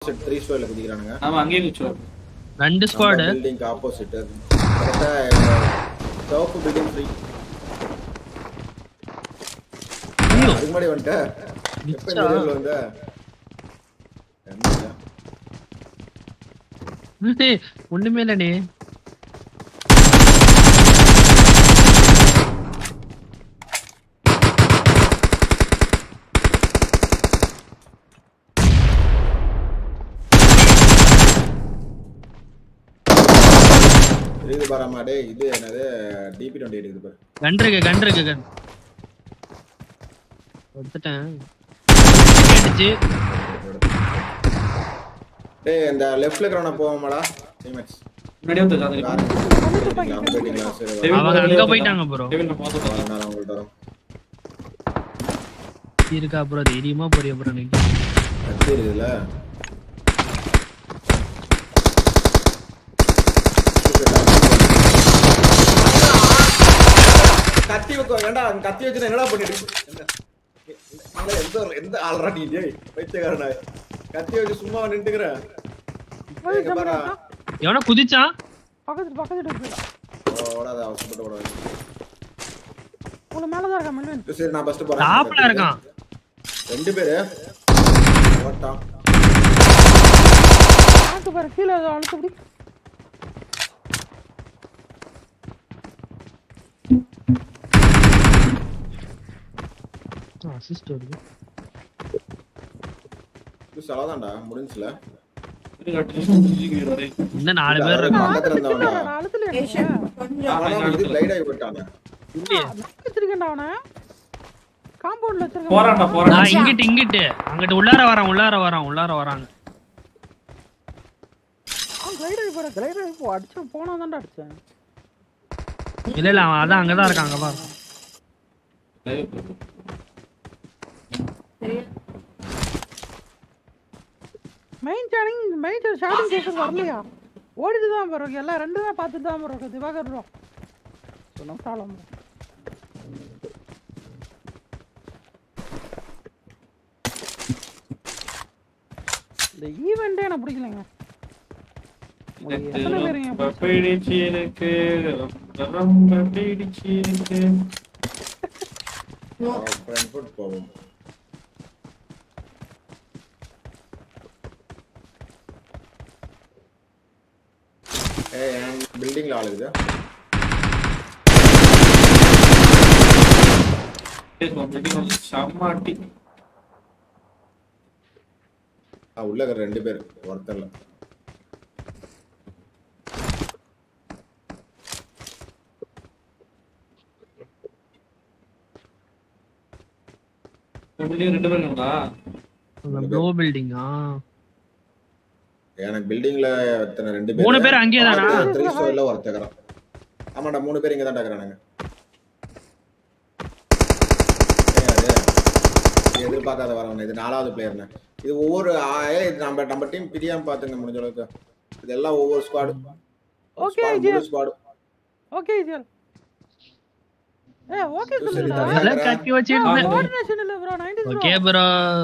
Opposite 3 ஸ்டோர்ல குதிக்கறானுங்க. ஆமா அங்கேயே குதிச்சோம். ரெண்டு ஸ்குவாட் பில்டிங் ஆப்போசிட். கரெக்ட்டா டாப் பில்டிங் 3. அதுக்கு முன்னாடி வந்துட்ட. எப்ப இந்த ஏரியால வந்த? ஒண்ணுமே இல்லனே. இது பாராமா டேய் இது என்னது DP28 இருக்குது பாரு. கன் இருக்கு. எடுத்துட்டேன். அடிச்சு. டேய் இந்த லெஃப்ட்ல இருக்கறவன போவோமாடா? டீம்மேட்ஸ். முன்னாடியே வந்துட்டாங்க. அவங்க அங்க போய்ட்டாங்க ப்ரோ. டேவிட் நான் பாத்து நான் அவங்கள்ட்ட வரேன். இருக்கா ப்ரோ தைரியமா போறியா ப்ரோ நீங்க? தெரியுதுல. கத்தி வைக்க வேண்டாம். கத்தி வச்சு என்னடா பண்ணிட்டு எந்த ஆல்ரா நீ டேய் பைத்தியக்காரனா கத்தி வச்சு சும்மா நின்னுக்குற. எவனா குதிச்சான்? பக்கத்துல ஓடாத அவசரப்பட்டு ஓடாத. உள்ள மேல தான் இருக்கான் மெல்வின். சரி நான் ஃபர்ஸ்ட் போறேன். டாப்ல இருக்கான். ரெண்டு பேரு ஓட்டான். ஆக்கு பாரு கீழ அழுத்து அப்படி. அசிஸ்ட் வருது. இது சலாதான்டா முடிஞ்சுல. இன்னும் 4 பேர் இருக்காங்க. பக்கத்துல இருந்தவன்டா. நான் அழுத்துல இருக்கேன். அவன் இது லைட் ஆகி விட்டானே. இல்லையே. வச்சிருக்கேன்டா அவன. காம்பவுண்ட்ல வச்சிருக்கேன். போறான்டா. நான் இங்கிட்டு அங்கிட்டு உள்ளார வராங்க. அவன் கிளைடர் போ அடிச்சு போனாதான்டா அடிச்சேன். இல்ல அவன் அதான் அங்கதான் இருக்கான் அங்க பாரு. மெயின் ஷாட்டிங் கேஸ் வரலையா? ஓடிட்டு தான் ப்ரோ எல்லாம் ரெண்டு தான் பார்த்துட்டு தான் ப்ரோ திவாகர் ப்ரோ சொன்னோம் சாலம் இந்த ஈவென்ட்டே எனக்கு பிடிக்கலங்க. எத்தனை பேருங்க பிடிச்சி எனக்கு ரொம்ப பிடிச்சி எனக்கு. ஃப்ரெண்ட் போவோம். ஏய் பில்டிங்ல ஆளு இருக்குதா? பில்டிங் சமாட்டி. உள்ள இருக்க ரெண்டு பேர் ஒருத்தர்ல. பில்டிங் ரெண்டு பேர் இருக்கா? ப்ளோ பில்டிங்கா? எனக்கு பில்டிங்ல எத்தனை ரெண்டு பேர். 3 பேர் அங்கேயே தானா? 3 ஸ்டோர்ல ஒருத்தக்கறான். ஆமாடா 3 பேர் இங்க தான் டக்கறானுங்க. எதிர்பார்க்காத வரவன இது 4வது பிளேயர்னா. இது ஒவ்வொரு நம்ம டீம் பிரியாம பாத்துங்க முடிஞ்ச அளவுக்கு. இதெல்லாம் ஒவ்வொரு squad. Okay GL squad. Okay GL. Okay சொல்லுடா. அத கட்டி வச்சிருந்தேன். கோஆர்டினேஷன் இல்ல bro 90s bro. Okay bro.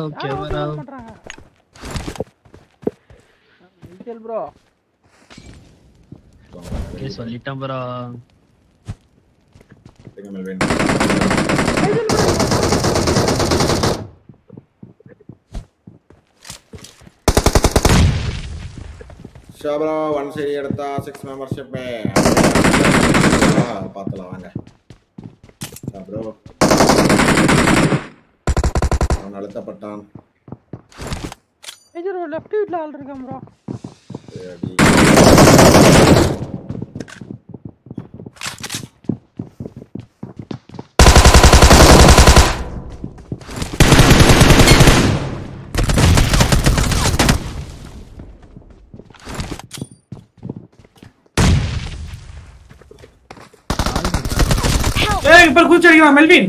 GL bro. Okay சொல்லிட்டேன் ப்ரோ. எங்கமல் வேணும். ஷாப்ரா 1 சைடு எடுத்தா 6 மெம்பர்ஷிப் பாத்தலாம் வாங்க. ஷாப்ரா அவன் அழுத்தப்பட்டான். ஏஜர் லெஃப்ட் வீட்ல ஆள் இருக்கான் ப்ரோ. சரி ஏய் இப்ப குச்சி அடிக்கலாம் மெல்வின்.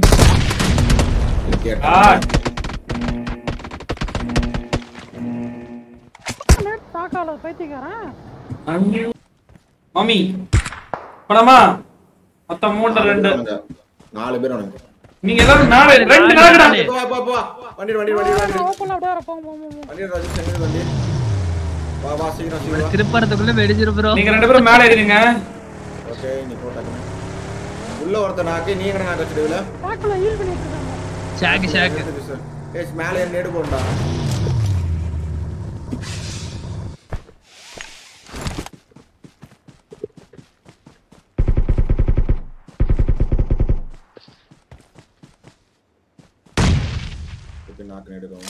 நெட் தாக்கால பைத்தியக்காரன். மம்மி படமா மொத்தம் 3 2 4 பேர் உனக்கு. நீங்க எல்லாரும் 4 2 நாடா. போ வண்டி ஓபன்ல அப்படியே போங்க. வண்டி ராஜேஷ் எங்க வண்டி? வா வா சீக்கிரம் சீக்கிரம் திருப்பறதுக்குள்ள வெடிச்சிரு ப்ரோ. நீங்க ரெண்டு பேரும் மேலே ஏறிடுங்க. ஓகே நீ போட்டாங்க உள்ள ஒருத்த நாக்கு நீ எங்கடா நாக்கு வச்சிடுவல டாக்ல ஹீல் பண்ணிட்டு இருக்காங்க. ஷாக் ஏய் மேலே ஏறி நேடு போடா நாக்கு நேடுறோம்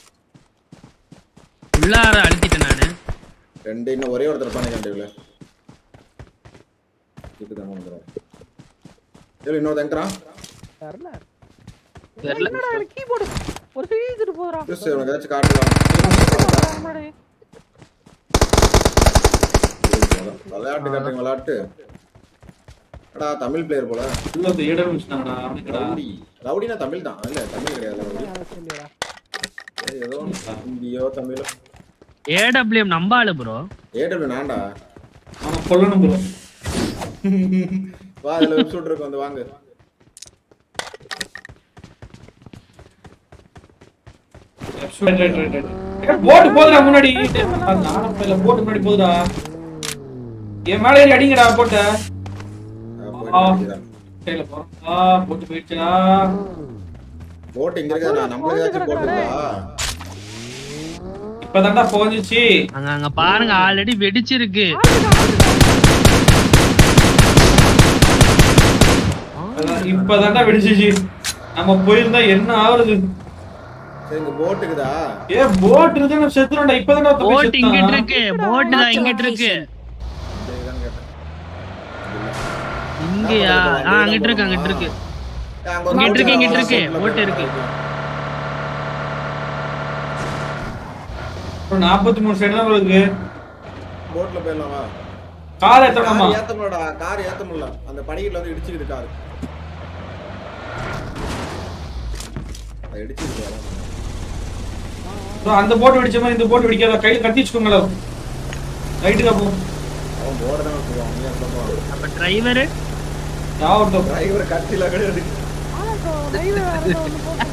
உள்ளார அழுத்திட்டேன் நானு. ரெண்டு இன்னும் ஒரே ஒருத்தர் பண்ண கண்டிப்பா இதுதான் வந்துறோம். ஏய் இன்னொரு எங்கறா தெரியல. தெரியல. என்னடா எனக்கு கீபோர்டு ஒரு சீக்கிட்டு போறா. ஜஸ்ட் உனக்கு ஏதாச்சும் காட்டலாம். விளையாட்டு காட்டுங்க விளையாட்டு. அடா தமிழ் பிளேயர் போல. உள்ள வந்து ஏடர் முடிச்சாங்கடா. அவனுக்குடா. ரவுடினா தமிழ் தான். இல்ல தமிழ் கிடையாது ரவுடி. ஏதோ இந்தியோ தமிழோ. AWM நம்ம ஆளு ப்ரோ. AW நான்டா. அவன கொல்லணும் ப்ரோ. வா அதுல வெப்சைட் இருக்கு வந்து வாங்க. போட் போடுடா முன்னாடி. நானும் பையில போட் முன்னாடி போடுடா. ஏன் மேலே ஏறி அடிங்கடா போட்ட. கையில போறோம். போட்டு போயிடுச்சுடா. போட் இங்க இருக்கா நம்மளே ஏதாச்சும் போட்டுடா. இப்பதான்டா போஞ்சிச்சு. அங்க பாருங்க ஆல்ரெடி வெடிச்சிருக்கு. இப்பதான்டா வெடிச்சிச்சு. நம்ம போயிருந்தா என்ன ஆகுறது? சரி இந்த போட் இருக்குதா? போட் இருக்கு நான் செத்துறேன்டா. இப்பதான்டா போட் இங்கிட்டு இருக்கு. போட் தான் இங்கிட்டு இருக்கு. இங்கயா? அங்கிட்டு இருக்கு அங்கிட்டு இருக்கு. இங்கிட்டு இருக்கு போட் இருக்கு. 43 சைடு தான் இருக்கு. போட்ல போயிடலாம் வா. கார் ஏத்தணுமா? ஏத்தணும்டா. கார் ஏத்த முடியல. அந்த படிக்கட்டுல வந்து இடிச்சிக்குது கார். அது இடிச்சிக்குது. அந்த போட் வெடிச்ச மாதிரி இந்த போட் வெடிக்காத. கையில கட்டி வச்சுக்கோங்களா. ரைட்டுக்கு போ. அவன் போர்டு தான் போவான். நீ அந்த போ. நம்ம டிரைவர் யாவோ டிரைவர் கட்டில கிடையாது. ஆனா ப்ரோ டிரைவர் வேற ஒன்னு போடுங்க.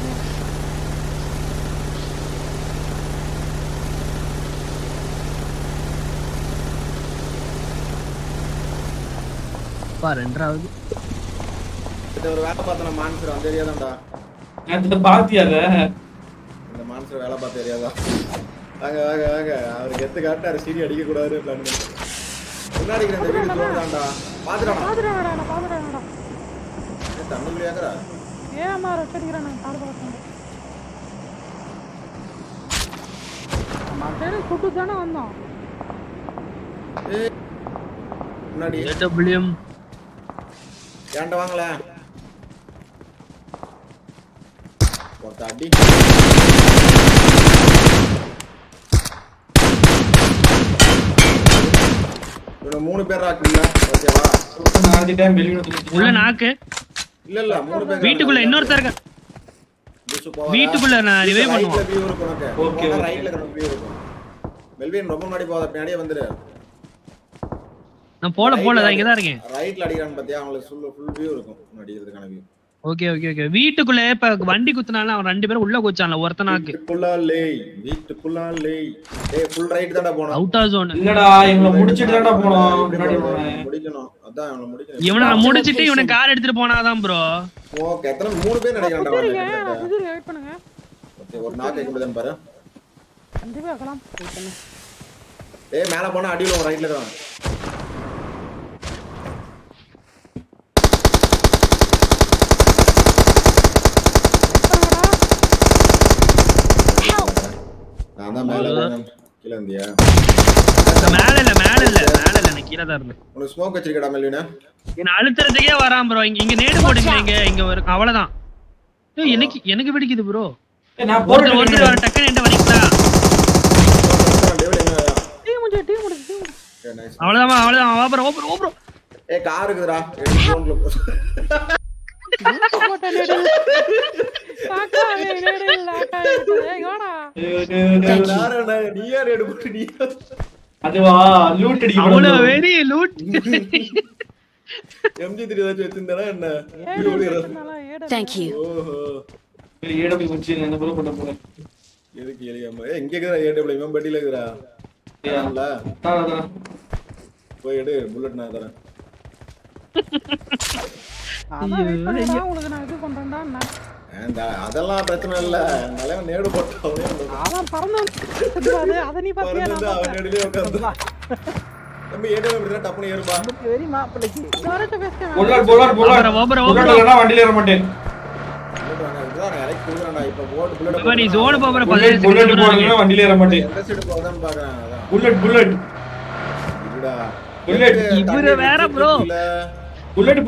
பா ரெண்டாவது இது ஒரு வேலை பார்த்தன மான்சர் அந்த ஏரியா தான்டா. அந்த பாத்தியால இந்த மான்சர் வேலை பார்த்த ஏரியா தான். வாங்க வாங்க வாங்க. அவருக்கு எத்து காட்டாரு சீரி அடிக்க கூடாது பிளான் பண்ணி. முன்னாடி இந்த வீடு தோணுதான்டா. பாத்துடா. நான் பாத்துறேன்டா. தமிழ்ல ஏங்கறா? ஏமா ரெடிக்கிறானே கார் பாக்கணும். அம்மா தேடி சுட்டு தான வந்தான். முன்னாடி AWM ஏன்டா வாங்கல. போட்ட அடி. இவங்க 3 பேர் ஆக்குறீங்க. ஓகேவா? நாலு டைம் வெளிய வந்து உள்ள நாக்கு. இல்ல 3 பேர். வீட்டுக்குள்ள இன்னொருத்தர் இருக்க. வீட்டுக்குள்ள நான் ரிவைவ் பண்ணுவோம். ரைட்ல வியூ இருக்கும் உனக்கு. ஓகே ரைட்ல கிரவுண்ட் வியூ இருக்கும். மெல்வின் ரொம்ப முன்னாடி போதா பின்னாடியே வந்துரு. நான் போல இங்க தான் இருக்கேன். ரைட்ல அடிக்கிறான் பாத்தியா? அவங்களுக்கு ஃபுல் வியூ இருக்கும் அடிக்கிறதுக்கான வியூ. Okay okay okay. வீட்டுக்குள்ள இப்ப வண்டி குத்துனால அவன் ரெண்டு பேரும் உள்ள குச்சான்ல ஒருத்தனாக்கு. வீட்டுக்குள்ள லேய். டேய் ஃபுல் ரைட் தான்டா போணும். Out of zone. இல்லடா இவங்க முடிச்சிட்டு தான்டா போறோம். முன்னாடி முடிக்கணும். அதான் இவங்க முடிக்கணும். இவனை முடிச்சிட்டு இவனை கார் எடுத்துட்டு போனாதான் ப்ரோ. ஓகே எத்தனை 3 பேர் நினைக்கிறான்டா சரிங்க சுதிர் வெயிட் பண்ணுங்க. ஓகே ஒரு நாக்கு எங்கதான் பாரு. கண்டிப்பா ஆகலாம். டேய் மேல போனா அடியில ஒரு ரைட்ல தான். நான் மேல கீழ இருந்தியா? மேல இல்ல நான் கீழ தான் இருந்தேன். உனக்கு ஸ்மோக் வச்சிருக்கடா மெல்வினா? என்ன அழுத்துறதுக்கே வரான் ப்ரோ. இங்க நேடு போடுங்க இங்க ஒரு அவ்வளவுதான். ஏய் எனக்கு வெடிக்குது ப்ரோ. நான் போறேன் ஒரு வர டக்கு என்ன வரிங்களா? டீம் முடிச்சு. அவ்வளவுதான் வா ப்ரோ. ப்ரோ ஏய் கார் இருக்குடா. எடுத்து போ. போட்ட நேடு. காக்கா நேடு இல்ல ஆட்டா இருக்கு. ஏய் வாடா. நாரடா நீ யார் எடுத்து நீ? அதுவா லூட் அடிக்க அவ்வளோ வெரி லூட். MG3 ஏதாச்சும் வச்சிருந்தா என்ன? Thank you. ஓஹோ. ஏடபிள்யூ வச்சு என்ன ப்ரோ பண்ண போறேன். எதுக்கு ஏலியாமா? ஏய் இங்க இருக்கடா AW இவன் பட்டில இருக்குடா. தரேன்ல. தரேன். போய் எடு புல்லட் நான் தரேன். அதான் வெயிட் பண்ணுடா உங்களுக்கு நான் இது பண்றேன்டா நான். அதெல்லாம் பிரச்சனை இல்ல. தலைவன் நேடு போட்டவனே அதான் பறந்து வந்து அத நீ பாத்தியா நான் அவன் நேடுலயே உட்கார்ந்து. தம்பி ஏடவே விடுறா டப்புனு ஏறுபா. வெரி மாப்ளக்கு. டொரட்ட பேஸ்ட். புல்லட் இல்லனா வண்டில ஏற மாட்டேன். புல்லட் வாங்க. இதுதான் இறக்கி குடுறேன்டா. இப்ப போட் புல்லட். இப்ப நீ ஜோன் போற புல்லட் போடுறதுனா வண்டில ஏற மாட்டேன். எந்த சைடு போறதான்னு பாக்குறேன். அதான். புல்லட். இதுடா. புல்லட். இவரு வேற ப்ரோ. புல்லட்.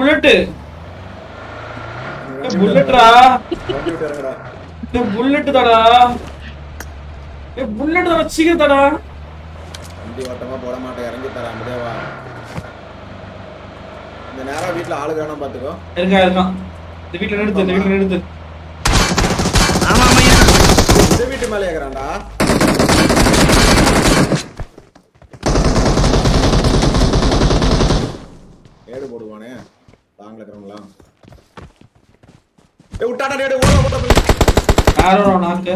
புல்லட்ரா. கம்ப்யூட்டர் எங்கடா? இது புல்லட் தாடா. புல்லட் தான சீக்கிரம் தாடா. வண்டி ஓட்டமா போட மாட்டேன். இறங்கி தரேன் அப்படியே வா. இந்த நேரா வீட்ல ஆளு காணோம் பாத்துக்கோ. இருக்கான். இந்த வீட்ல நிறுத்து. ஆமா இந்த வீட்டு மேல ஏகறான்டா. ஏடு போடுவானே. தாங்கல கறங்கலாம். ஏய் உட்டாடா டேய் ஓட. யாரோ நாக்கு.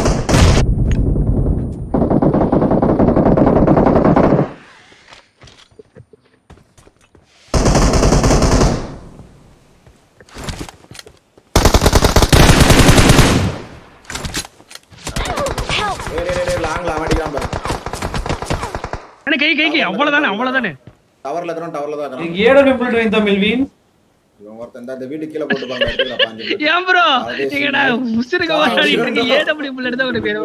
டேய் லாங்ல அடிக்கிறான் பாரு. அண்ணே கை அவ்வளவுதானே. டவர்ல தான் இருக்கறான். ஏடவே புல்லட் வைந்தா மெல்வின். இவன் ஒருத்தன் இந்த வீட்டு கீழ போட்டு பாங்க எடுத்துடா பாஞ்சு. ஏன் ப்ரோ நீங்கடா முஸ்ரிக ஓடிட்டு இருக்கீங்க. ஏடபிள்யூ புல்லட் தான் ஒரு பேரு.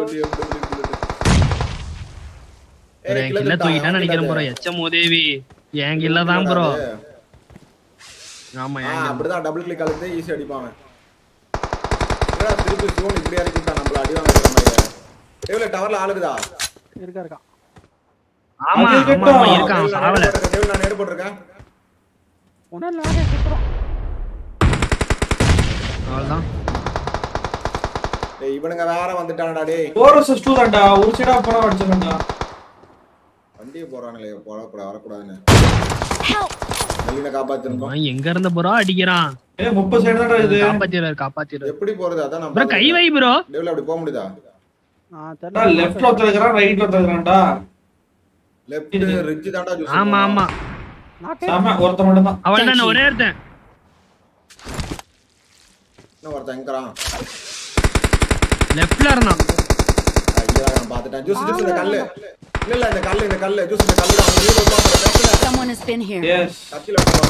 ஏய் கில்ல தூக்கிட்டா நினைக்கிறேன் ப்ரோ. எச்எம் உதவி ஏன் கில்ல தான் ப்ரோ. ஆமா அப்படிதான் டபுள் கிளிக் அழுத்தி ஈஸி அடிப்பான். என்னடா திருப்பி ஜோன் இப்படி அடிச்சிட்டான் நம்மள அடி வாங்குற மாதிரி. டேவ்ல டவர்ல ஆளுக்குதா? இருக்கா. ஆமா இருக்கான் சாவல. டேவ்ல நான் நேடு போட்டுருக்கேன். உடனே நானே சுத்துறோம். அவ்வளவுதான். டேய் இவனுங்க வேற வந்துட்டானடா டேய். ஓரஸ் ஸ்டூடண்டா ஒரு சைடா போறா அடிச்சறடா. வண்டிய போறானே வரக்கூடாதுன்னு. மெல்லின காப்பாத்திருந்தோம். அவன் எங்க இருந்த ப்ரோ அடிக்கிறான். 30 சைடு தான்டா இது. காப்பாத்திரு. எப்படி போறது அதான் நம்ம. ப்ரோ கை வை ப்ரோ. டேவ்ல அப்படி போக முடியுதா? தெரியல. லெஃப்ட்ல ஒருத்தர்க்கறான் ரைட்ல ஒருத்தர்க்கறான்டா. லெஃப்ட் ரிட்ஜ் தான்டா ஜூஸ். ஆமா ஆமா ஒருத்தன் மட்டும் தான். அவன் ஒரே ஒருத்தன். இன்னும் ஒருத்தன் எங்கறான்? லெஃப்ட்ல இருந்தான். ஐயா நான் பாத்துட்டேன். ஜூஸ் இந்த கல்லு. இல்ல இந்த கல்லு ஜூஸ் இந்த கல்லு தான். அவங்க வீட்ல உட்கார்ந்து Someone has been here. Yes. கத்தில வா.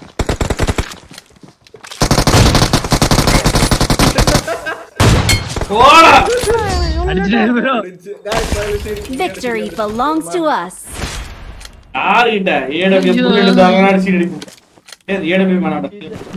போடா. அடிச்சிரு bro. Victory belongs to us. ஆறிட்ட ஏடபிள்யூ புல்லட் தாங்க அடிச்சு அடிக்கும். ஏடபிள்யூ மானாடா.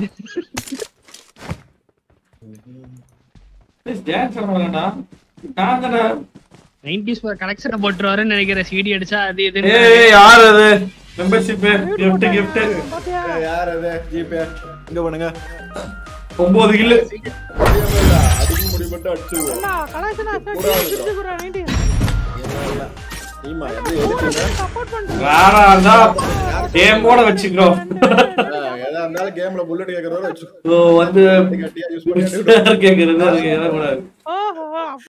டான்ஸ் பண்ணலடா. நான் தான 90s கலெக்ஷனை போட்டுருவாருன்னு நினைக்கிறேன். சிடி அடிச்சா அது இது. ஏய் யார் அது? Membership gift. யார் அது? ஜிபே இங்க பண்ணுங்க. 9 கில். அடிக்க முடியப்பட்டு அடிச்சுடுவோம். அண்ணா கலாய்ச்சனா செஞ்சு குறா 90. நீமா எப்படி எதுக்குங்க? சப்போர்ட் பண்றேன். வேற அந்த கேம் போட வெச்சுக்கிறோம். ஏதா இருந்தாலும் கேம்ல புல்லட் கேக்குறவர வெச்சு. வந்து கட்டியா யூஸ் பண்ணி கேக்குறது அது என்ன கூடாது. ஓஹோ